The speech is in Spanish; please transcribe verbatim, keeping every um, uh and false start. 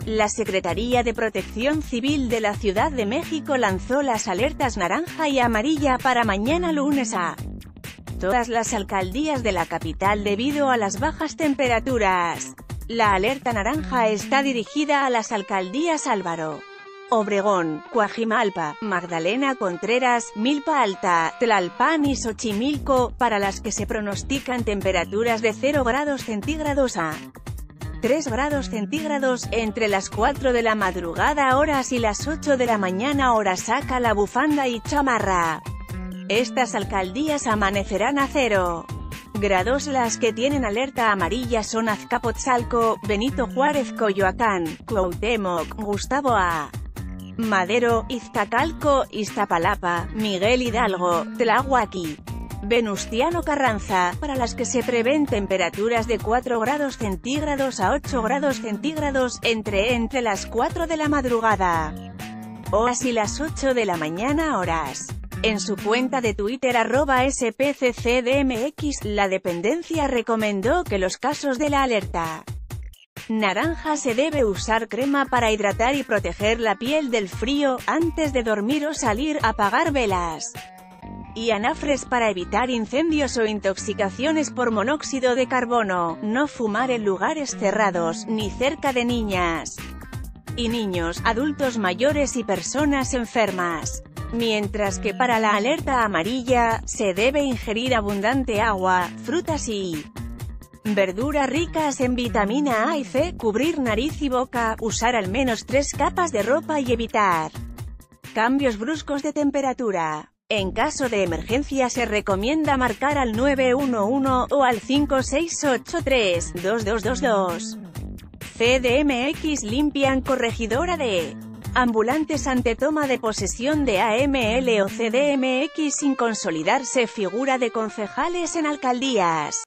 La Secretaría de Protección Civil de la Ciudad de México lanzó las alertas naranja y amarilla para mañana lunes a todas las alcaldías de la capital debido a las bajas temperaturas. La alerta naranja está dirigida a las alcaldías Álvaro Obregón, Coajimalpa, Magdalena Contreras, Milpa Alta, Tlalpan y Xochimilco, para las que se pronostican temperaturas de cero grados centígrados a tres grados centígrados, entre las cuatro de la madrugada horas y las ocho de la mañana hora. Saca la bufanda y chamarra. Estas alcaldías amanecerán a cero grados. Las que tienen alerta amarilla son Azcapotzalco, Benito Juárez, Coyoacán, Cuauhtémoc, Gustavo A. Madero, Iztacalco, Iztapalapa, Miguel Hidalgo, Tláhuac, Venustiano Carranza, para las que se prevén temperaturas de cuatro grados centígrados a ocho grados centígrados, entre entre las cuatro de la madrugada horas y las ocho de la mañana horas. En su cuenta de Twitter arroba S P C C D M X, la dependencia recomendó que los casos de la alerta naranja se debe usar crema para hidratar y proteger la piel del frío, antes de dormir o salir, apagar velas y anafres para evitar incendios o intoxicaciones por monóxido de carbono, no fumar en lugares cerrados, ni cerca de niñas y niños, adultos mayores y personas enfermas. Mientras que para la alerta amarilla, se debe ingerir abundante agua, frutas y verduras ricas en vitamina A y C, cubrir nariz y boca, usar al menos tres capas de ropa y evitar cambios bruscos de temperatura. En caso de emergencia se recomienda marcar al nueve uno uno o al cinco seis ocho tres, dos dos dos dos. C D M X limpian corregidora de ambulantes ante toma de posesión de A M L o C D M X sin consolidarse figura de concejales en alcaldías.